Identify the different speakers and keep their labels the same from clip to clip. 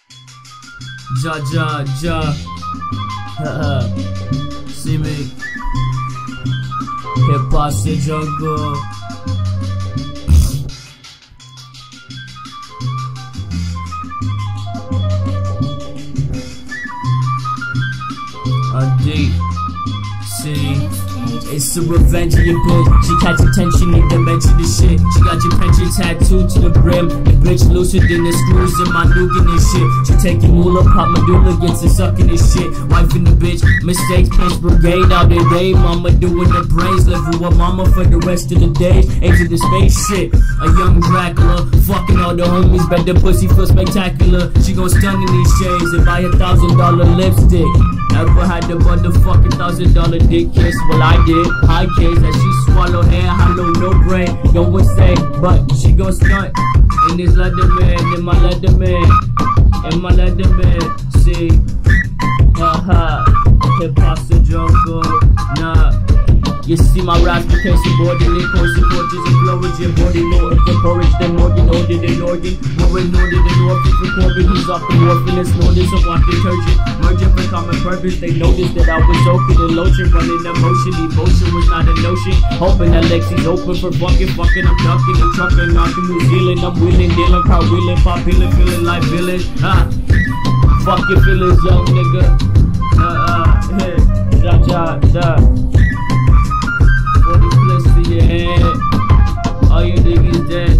Speaker 1: Ja. See me. Hip hop se jungle. D. See. It's a revenge of your bitch. She catch attention, need to mention the shit. She got your pension tattooed to the brim. The bitch looser than the screws in my Nugan and shit. She taking moolah, pop medulla, gets to sucking this shit. Wife and the bitch, mistakes, Prince Brigade all day day. Mama doing the brains, live with mama for the rest of the days. Into the space shit. A young Dracula, fucking all the homies, bet the pussy feel spectacular. She gon' stun in these shades and buy $1,000 lipstick. Ever had the motherfucking $1,000 dick kiss? Well, I did. High kiss that she swallow hair, hollow, no brain. No one say, but she gon' stunt in this Leatherman, in my Leatherman, in my Leatherman. See, hip hop's a jungle, nah. You see my raps became subordinate, course porches and flowage, your body know if the porridge, then Morgan older than organ, more ignored than orphan for Corbin, who's off the morphine, it's known as a walk detergent, merging for common purpose, they noticed that I was open and lotion, running emotion, emotion was not a notion, hoping that Lexi's open for fucking, I'm ducking and trucking, knocking New Zealand, I'm wheeling, dealing, car wheeling, pop healing, feeling like villain, fuck your feelings, young nigga, ja. All you niggas dead,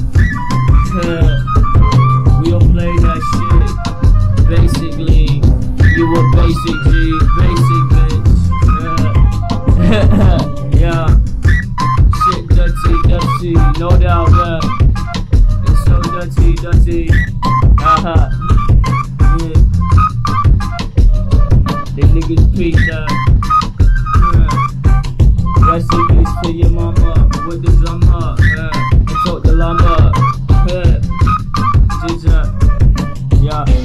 Speaker 1: we don't play that shit. Basically, you a basic G, basic bitch. Yeah. Shit dirty, no doubt, it's so dirty. Yeah. They niggas preach, rest in peace to your mama with the drummer, and told the llama, yeah.